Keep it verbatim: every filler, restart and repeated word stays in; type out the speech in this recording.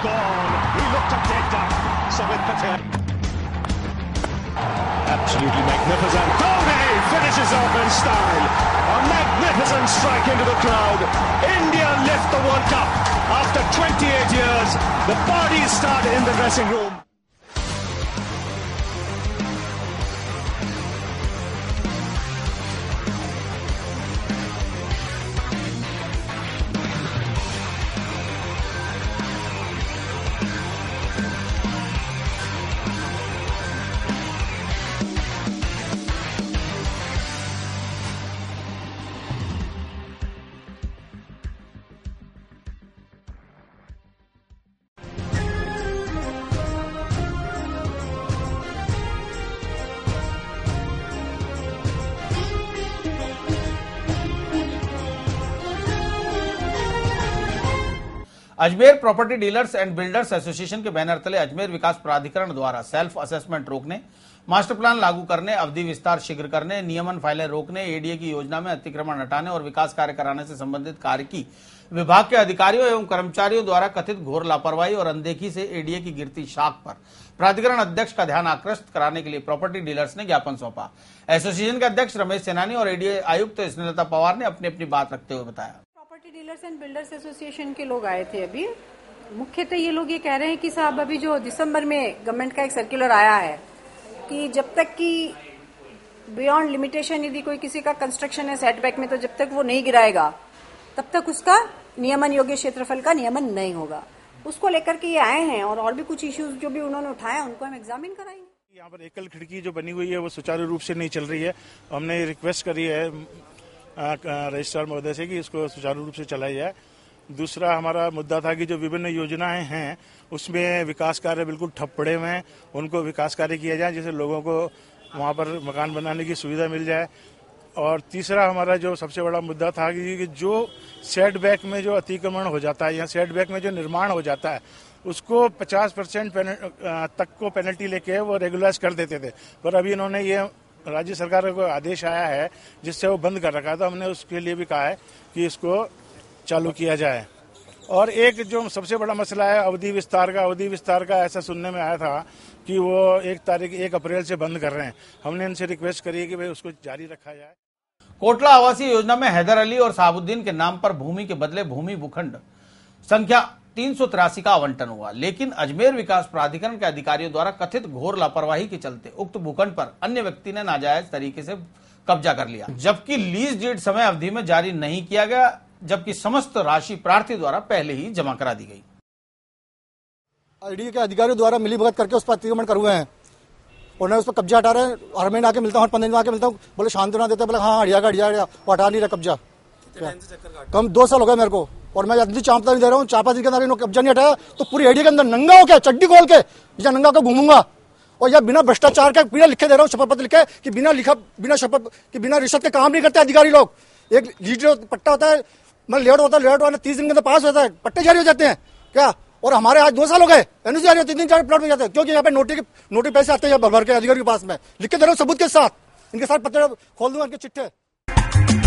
gone. He looked at dead duck. Samit Patel. Absolutely magnificent. Dhoni finishes off in style. A magnificent strike into the crowd. India lift the World Cup after twenty-eight years. The parties start in the dressing room. Ajmer property dealers and builders association के banner तले अजमेर विकास प्राधिकरण द्वारा self assessment रोकने, master plan लागू करने, अवधि विस्तार शीघ्र करने, नियमन फाइलें रोकने, एडीए की योजना में अतिक्रमण हटाने और विकास कार्य कराने से संबंधित कार्य की विभाग के अधिकारियों एवं कर्मचारियों द्वारा कथित घोर लापरवाही और अनदेखी से एडीए की गिरती शाख पर प्राधिकरण अध्यक्ष का ध्यान आकृष्ट कराने के लिए प्रॉपर्टी डीलर्स ने ज्ञापन सौंपा। एसोसिएशन के अध्यक्ष रमेश सेनानी और एडीए आयुक्त स्नेहलता पवार ने अपनी अपनी बात रखते हुए बताया। Property dealers and builders association के लोग आए थे अभी। मुख्यतः ये लोग ये कह रहे हैं कि साहब अभी जो दिसंबर में गवर्नमेंट का एक सर्कुलर आया है कि जब तक कि बियॉन्ड लिमिटेशन यदि कोई किसी का कंस्ट्रक्शन है सेटबैक में, तो जब तक वो नहीं गिराएगा तब तक उसका नियमन योग्य क्षेत्रफल का नियमन नहीं होगा। उसको लेकर के ये आए हैं और और भी कुछ इश्यूज जो भी उन्होंने उठाए उनको हम एग्जामिन कराएंगे। यहाँ पर एकल खिड़की जो बनी हुई है वो सुचारू रूप से नहीं चल रही है। हमने रिक्वेस्ट करी है रजिस्ट्रार महोदय से कि इसको सुचारू रूप से चलाई जाए। दूसरा हमारा मुद्दा था कि जो विभिन्न योजनाएं हैं उसमें विकास कार्य बिल्कुल ठप पड़े हुए हैं, उनको विकास कार्य किया जाए जिससे लोगों को वहाँ पर मकान बनाने की सुविधा मिल जाए। और तीसरा हमारा जो सबसे बड़ा मुद्दा था कि जो सेटबैक में जो अतिक्रमण हो जाता है या सेटबैक में जो निर्माण हो जाता है उसको पचास परसेंट तक को पेनल्टी लेके वो रेगुलाइज कर देते थे, पर अभी इन्होंने ये राज्य सरकार का आदेश आया है जिससे वो बंद कर रखा है, तो हमने उसके लिए भी कहा है कि इसको चालू किया जाए। और एक जो सबसे बड़ा मसला है अवधि विस्तार का, अवधि विस्तार का ऐसा सुनने में आया था कि वो एक तारीख एक अप्रैल से बंद कर रहे हैं। हमने इनसे रिक्वेस्ट करी है कि भाई उसको जारी रखा जाए। कोटला आवासीय योजना में हैदर अली और साहबुद्दीन के नाम पर भूमि के बदले भूमि भूखंड संख्या तीन सौ तिरासी का आवंटन हुआ, लेकिन अजमेर विकास प्राधिकरण के अधिकारियों द्वारा कथित घोर लापरवाही के चलते उक्त भूखंड पर अन्य व्यक्ति ने नाजायज तरीके से कब्जा कर लिया, जबकि लीज डीड समय अवधि में जारी नहीं किया गया, जबकि समस्त राशि प्रार्थी द्वारा पहले ही जमा करा दी गई। आईडी के अधिकारियों द्वारा मिलीभगत करके उस पर अतिक्रमण कर हुए हैं और उस पर कब्जा हटा रहे हैं। हर महीने आके मिलता हूँ, पंद्रह दिन आके मिलता हूँ, बोले शांति ना देते, बोले हाँ हटियागा हटियागा, वो हटा नहीं रहा कब्जा। कम दो साल हो गए मेरे को और मैं जल्दी चांपता नहीं दे रहा हूँ। चार पांच दिन के अंदर इन्होंने कब्जा नहीं हटाया तो पूरी एडी के अंदर नंगा हो के चड्डी खोल के या नंगा होकर घूमूंगा और यह बिना भ्रष्टाचार के बिना लिखे दे रहा हूँ, शपथ पत्र लिखे कि बिना लिखा बिना शपथ कि बिना रिश्वत के काम नहीं करते अधिकारी लोग। एक लीड पट्टा होता है, मतलब लेट होता है, लेट वाला तीस दिन के अंदर पास होता है, पट्टे जारी हो जाते हैं क्या। और हमारे आज दो साल हो गए एनओसी जारी, तीन दिन चार प्लॉट में जाते हैं क्योंकि यहाँ पे नोटिस नोटिस पैसे आते हैं भर भर के अधिकारी के पास में लिख के दे रहा हूँ सबूत के साथ। इनके साथ पत्र खोल दूंगा इनके चिट्ठे।